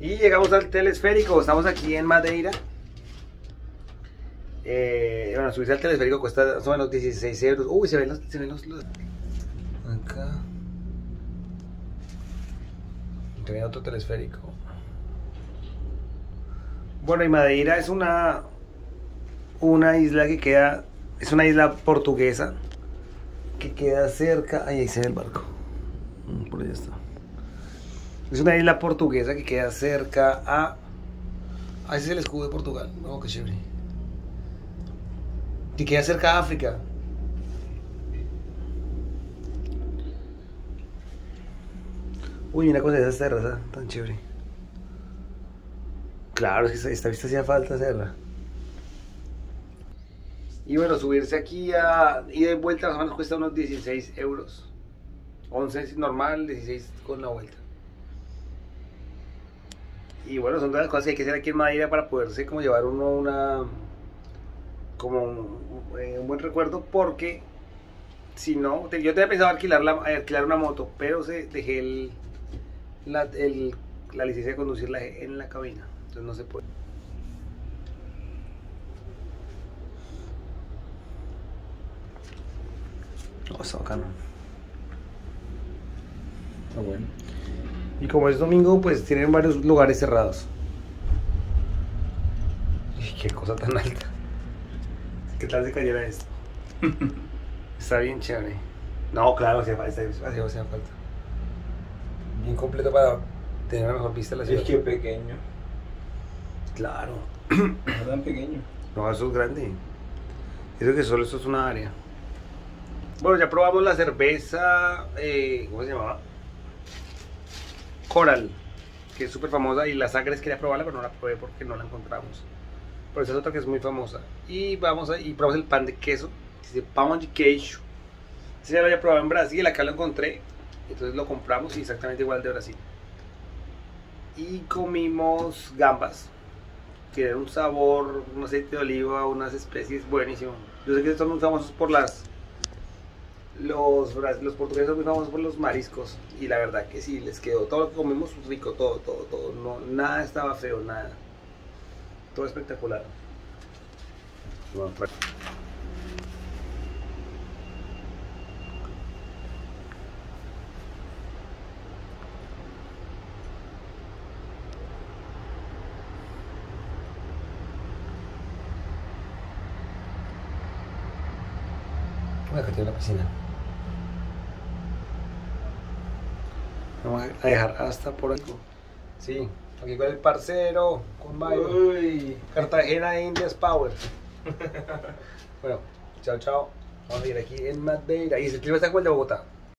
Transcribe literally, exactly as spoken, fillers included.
Y llegamos al telesférico, estamos aquí en Madeira. Eh, bueno, subirse al telesférico cuesta más o menos dieciséis euros. Uy, se ven los... Se ven los, los... Acá. Tiene otro telesférico. Bueno, y Madeira es una... Una isla que queda... Es una isla portuguesa. Que queda cerca... Ahí, ahí se ve el barco. Por ahí está. Es una isla portuguesa que queda cerca a... Ah, ese es el escudo de Portugal. Oh, qué chévere. Que queda cerca a África. Uy, mira cómo se ve esa terraza tan chévere. Claro, es que esta, esta vista hacía falta hacerla. Y bueno, subirse aquí a ida y vuelta más o menos cuesta unos dieciséis euros. once normal, dieciséis con la vuelta. Y bueno, son de las cosas que hay que hacer aquí en Madeira para poderse como llevar uno una como un, eh, un buen recuerdo, porque si no, te, yo tenía pensado alquilar, la, alquilar una moto, pero se, dejé el, la, el, la licencia de conducirla en la cabina, entonces no se puede. Oh, está bacano. Ah, bueno. Y como es domingo, pues tienen varios lugares cerrados. Y qué cosa tan alta. ¿Qué tal se cayera esto? Está bien chévere. No, claro, hacía falta, hacía, hacía falta. Bien completo para tener una mejor vista de la ciudad. Es que pequeño. Claro. No tan pequeño. No, eso es grande. Eso que solo eso es una área. Bueno, ya probamos la cerveza, eh, ¿cómo se llamaba? Coral, que es súper famosa, y la Sagres quería probarla, pero no la probé porque no la encontramos. Pero esa es otra que es muy famosa. Y vamos a, y probamos el pan de queso, dice pão de queijo. Ese ya lo había probado en Brasil, acá lo encontré, entonces lo compramos y exactamente igual de Brasil. Y comimos gambas, que tienen un sabor, un aceite de oliva, unas especies buenísimo. Yo sé que son muy famosos por las... Los, los portugueses son muy famosos por los mariscos, y la verdad que sí, les quedó todo lo que comimos rico, todo, todo, todo, no, nada estaba feo, nada, todo espectacular. Bueno, pues. Acá tiene la piscina. Vamos a dejar hasta por aquí. Sí, aquí con el parcero, con Mayo. Uy. Cartagena Indias Power. Bueno, chao, chao. Vamos a ir aquí en Madeira. Y el clima está igual de Bogotá.